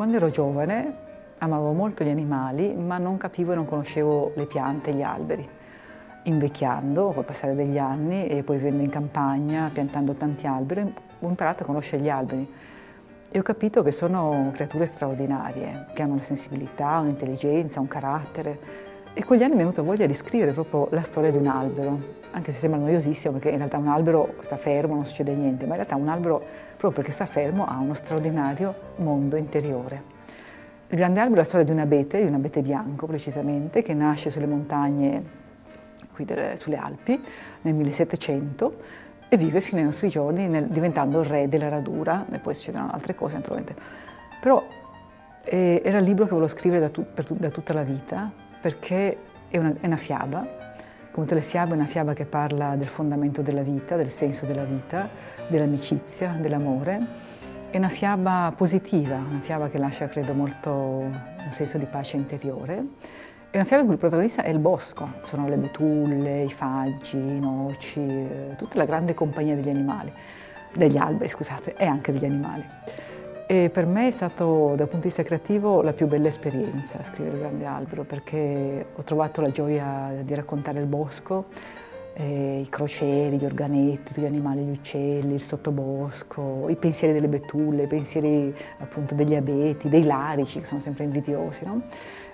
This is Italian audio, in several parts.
Quando ero giovane amavo molto gli animali, ma non capivo e non conoscevo le piante e gli alberi. Invecchiando, col passare degli anni e poi vivendo in campagna, piantando tanti alberi, ho imparato a conoscere gli alberi e ho capito che sono creature straordinarie, che hanno una sensibilità, un'intelligenza, un carattere. E con gli anni mi è venuta voglia di scrivere proprio la storia di un albero, anche se sembra noiosissimo, perché in realtà un albero sta fermo, non succede niente, ma in realtà un albero, proprio perché sta fermo, ha uno straordinario mondo interiore. Il grande albero è la storia di un abete bianco precisamente, che nasce sulle montagne, qui sulle Alpi, nel 1700, e vive fino ai nostri giorni diventando il re della radura, e poi succedono altre cose naturalmente. Però era il libro che volevo scrivere da tutta la vita, perché è una fiaba, come tutte le fiabe è una fiaba che parla del fondamento della vita, del senso della vita, dell'amicizia, dell'amore. È una fiaba positiva, una fiaba che lascia, credo, molto un senso di pace interiore. È una fiaba in cui il protagonista è il bosco, sono le betulle, i faggi, i noci, tutta la grande compagnia degli animali, degli alberi, scusate, e anche degli animali. E per me è stato, dal punto di vista creativo, la più bella esperienza scrivere Il grande albero, perché ho trovato la gioia di raccontare il bosco, i crocieri, gli organetti, gli animali, gli uccelli, il sottobosco, i pensieri delle betulle, i pensieri appunto degli abeti, dei larici che sono sempre invidiosi, no?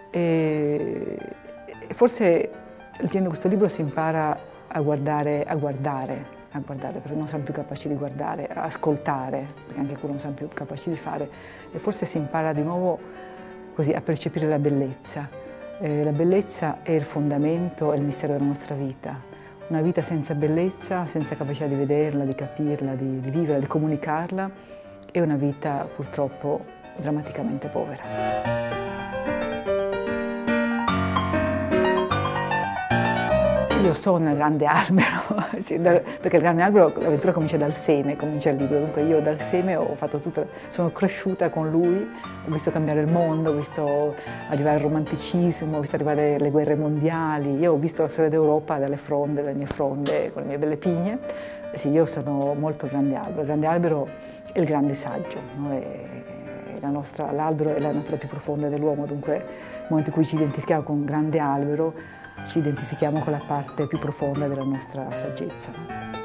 E forse leggendo questo libro si impara a guardare, perché non siamo più capaci di guardare, a ascoltare, perché anche quello non siamo più capaci di fare, e forse si impara di nuovo così a percepire la bellezza. La bellezza è il fondamento, è il mistero della nostra vita. Una vita senza bellezza, senza capacità di vederla, di capirla, di viverla, di comunicarla, è una vita purtroppo drammaticamente povera. Io sono nel grande albero, perché il grande albero, l'avventura comincia dal seme, comincia il libro, dunque io dal seme ho fatto sono cresciuta con lui, ho visto cambiare il mondo, ho visto arrivare al romanticismo, ho visto arrivare le guerre mondiali, io ho visto la storia d'Europa dalle mie fronde, con le mie belle pigne. Sì, io sono molto il grande albero è il grande saggio, no? L'albero è la natura più profonda dell'uomo, dunque nel momento in cui ci identifichiamo con un grande albero, ci identifichiamo con la parte più profonda della nostra saggezza.